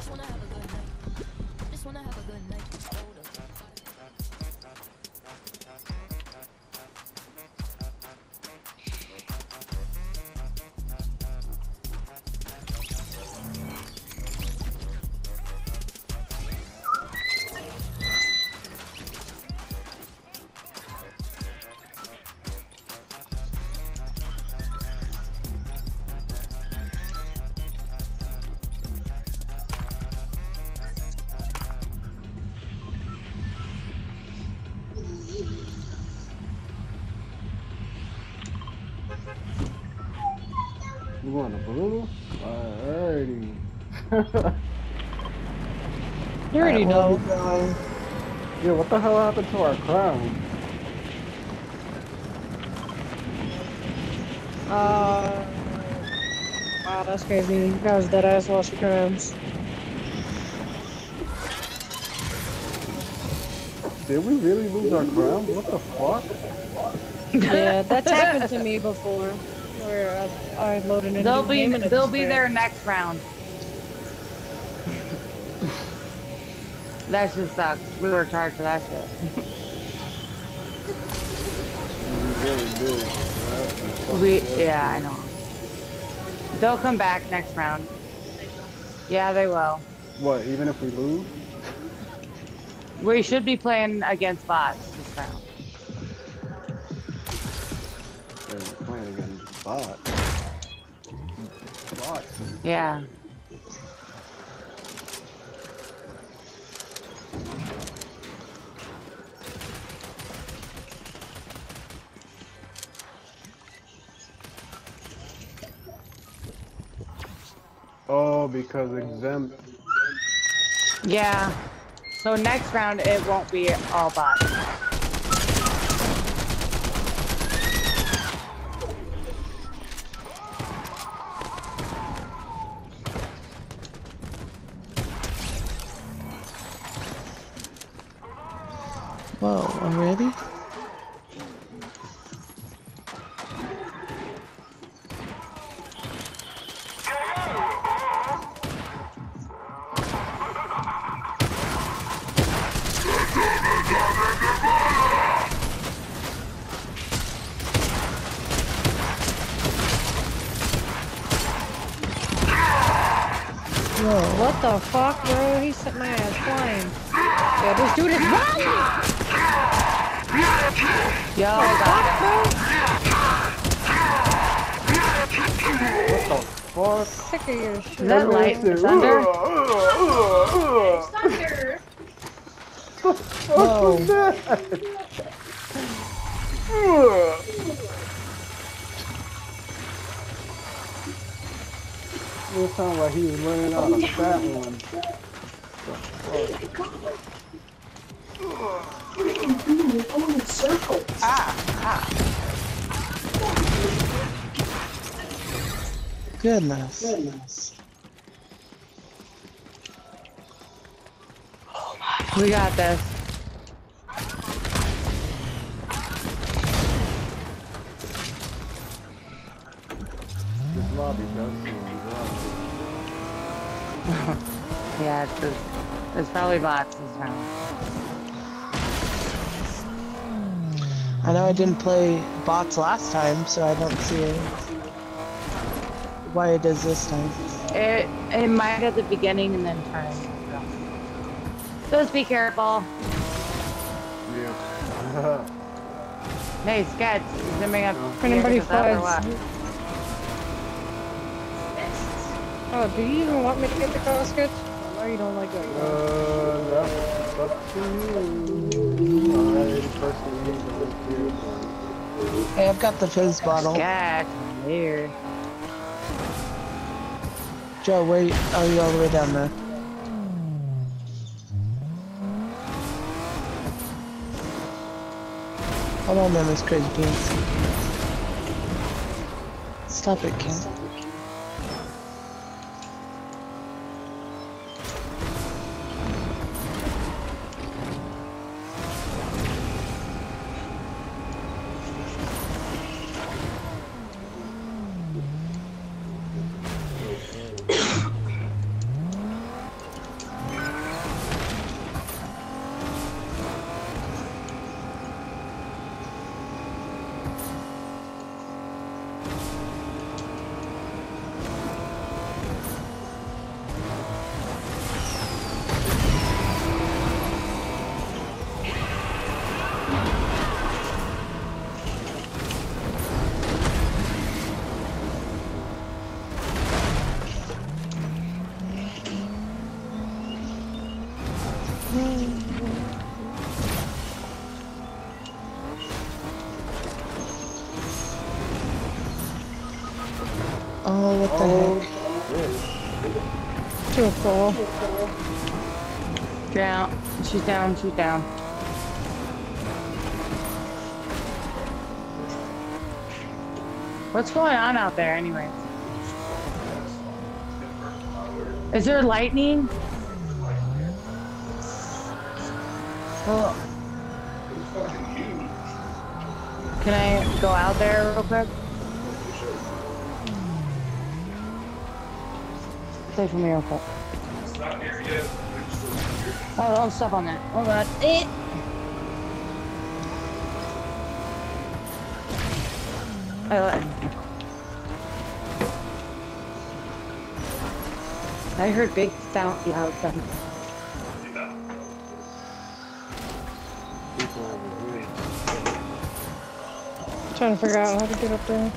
You want a blue? Alrighty. You already know. Yeah, what the hell happened to our crown? Wow, that's crazy. That was dead ass lost your crowns. Did we really lose our crown? What the fuck? Yeah, that's happened to me before. Where I loaded a new game and They'll be there next round. That just sucks. We were charged for that shit. We really did. Yeah, I know. They'll come back next round. Yeah, they will. What, even if we lose? We should be playing against bots this round. Yeah, we're playing against bots. Bots. Yeah. Oh, because exempt. Yeah. So next round, it won't be all bots. Whoa, already? Whoa, what the fuck, bro? He set my ass flying. Yeah, this dude is running! Yo, What the fuck? Sick of your shit. Is that light thunder? Thunder! Whoa. It sounded like he was running out of fat one. Goodness. We got this. This lobby does seem bizarre. Yeah, it's probably bots this round. I know I didn't play bots last time, so I don't see why it is this time. It might at the beginning and then turn. Just be careful. Yeah. Hey, Sketch, is anybody up? If anybody flies. what? Oh, do you even want me to get the car sketch? I know you don't like that. That's up to you. I personally need to live here. Hey, I've got the fizz bottle. Sketch, here. Joe, where are you all the way down there? Hold on there, Miss Crazy Pants. Stop it, Ken. Too cool. Down. She's down. She's down. What's going on out there, anyways? Is there lightning? Well, can I go out there real quick? Play for me real quick. Oh, don't step on that. Oh god. I heard big sound loud thunder. Trying to figure out how to get up there.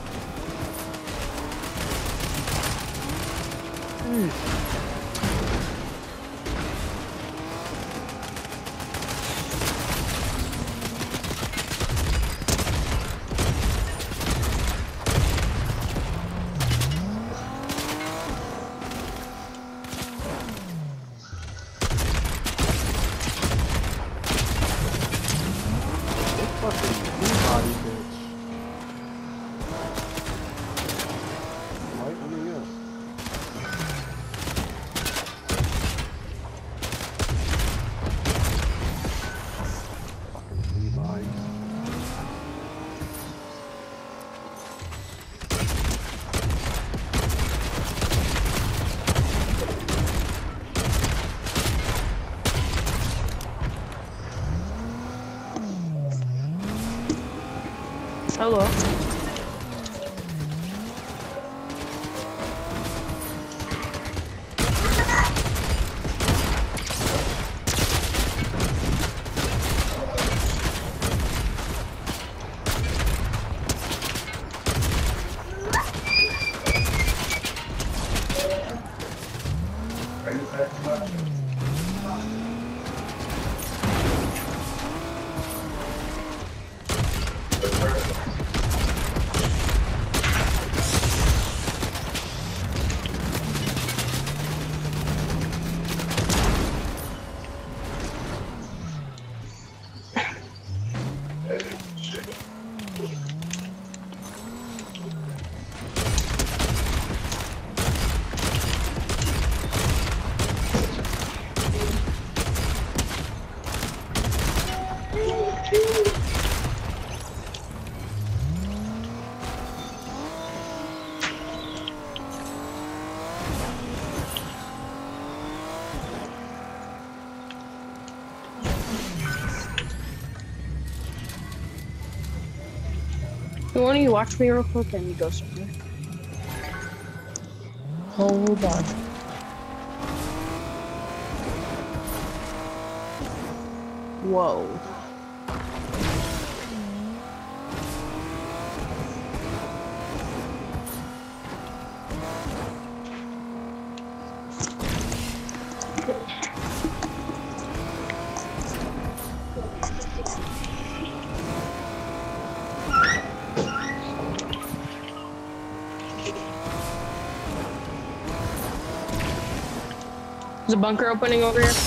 Hello. So why don't you watch me real quick and you go somewhere? Hold on. Whoa. There's a bunker opening over here.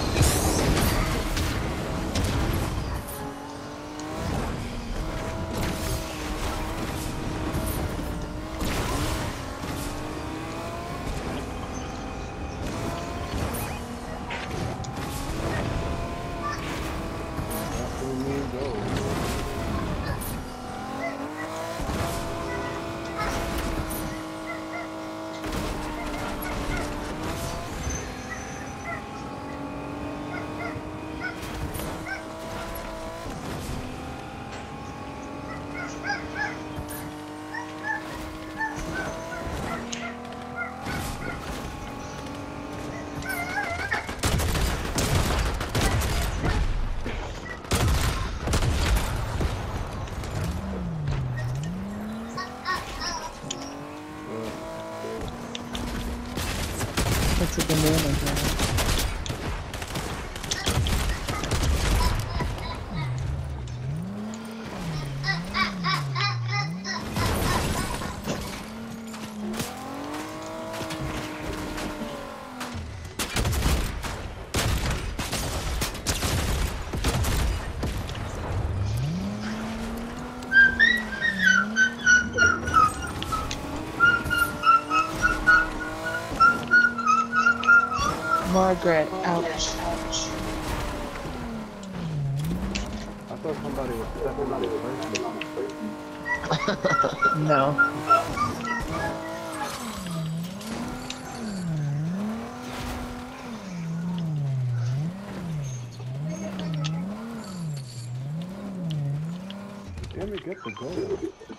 That's a banana guy. Margaret, ouch. I thought somebody was stepping on the person. No. Damn it, get the goal.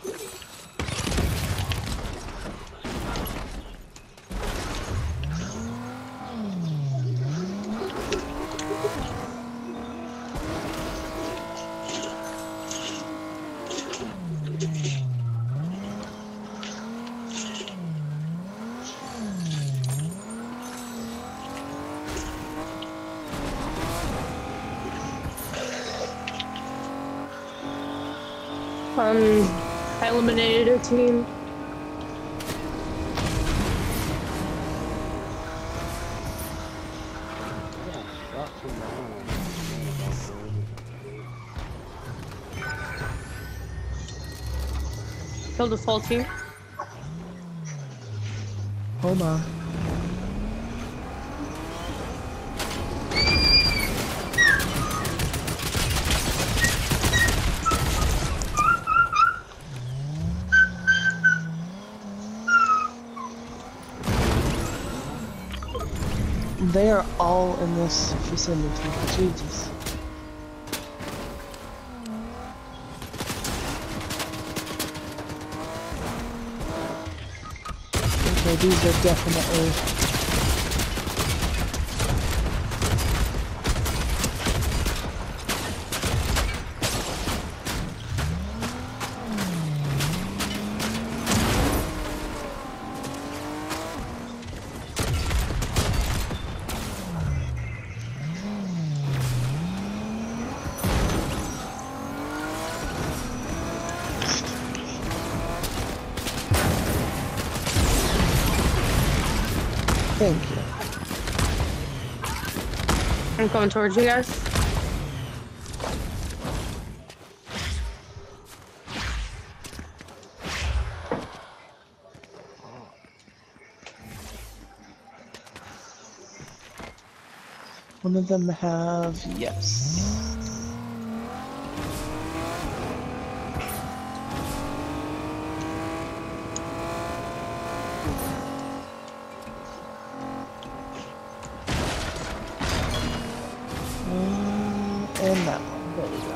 I eliminated a team. Shot from behind. Killed a full team. Hold on. They are all in this vicinity. Jesus. Okay, these are definitely... Thank you. I'm coming towards you guys. One of them have... yes. And that one. There we go.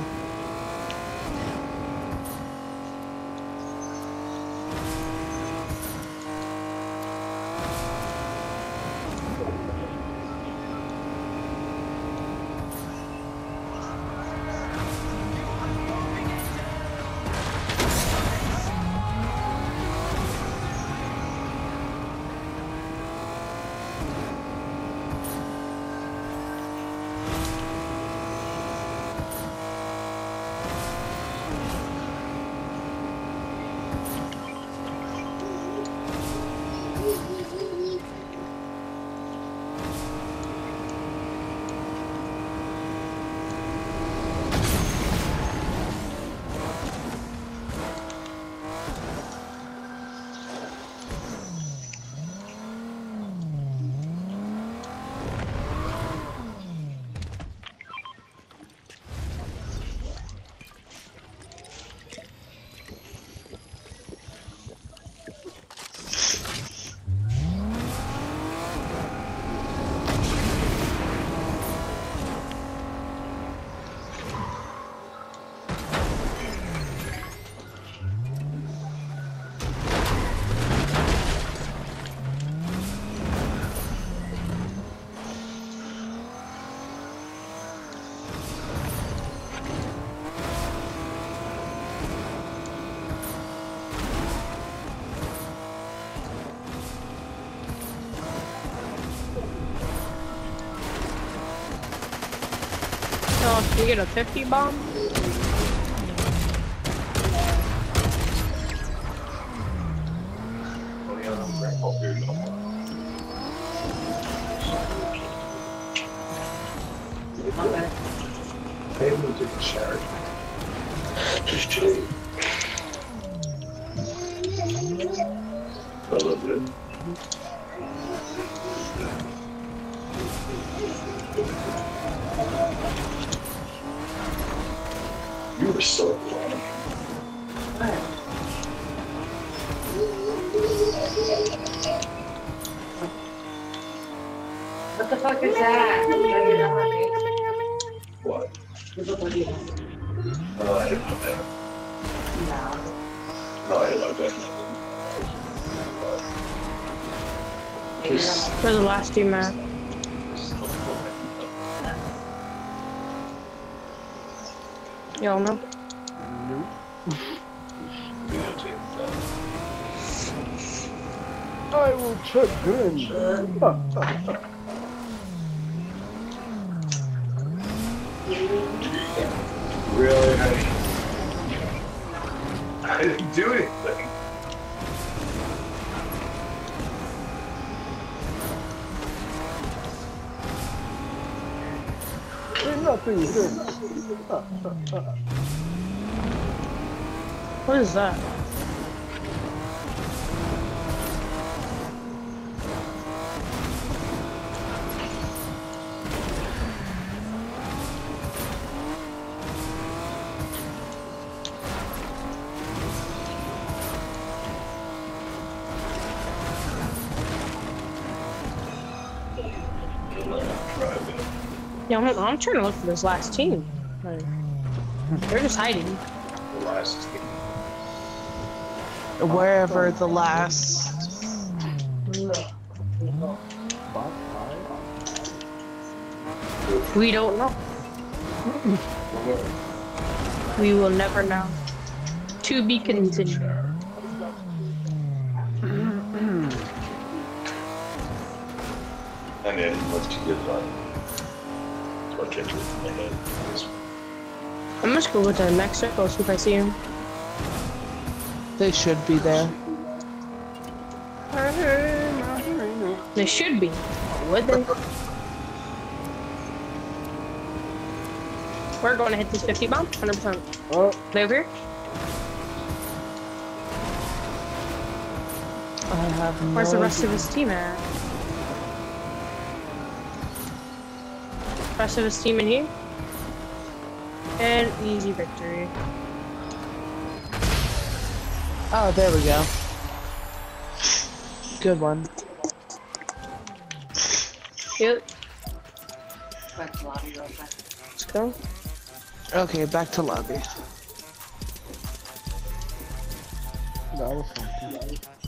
Oh, you get a 50 bomb? Pavement didn't share it. Just change. I love it. What the fuck is that? For the last team map. Y'all know? I will check gun. Really? I didn't do anything. There's nothing good. What is that? Yeah, I'm trying to look for this last team. Like, they're just hiding. The last team. Wherever the last. Bot We don't know. We will never know. To be continued. And then once you get done, what catch it in my head. I'm just gonna go to the next circle, see if I see him. They should be there. They should be. Would they? We're going to hit this 50 bomb, 100%. Oh, They over here? I have no Where's the rest idea. of his team at? Rest of his team in here? And easy victory. Oh, there we go. Good one. Yep. Let's go. Okay, back to lobby. that was something.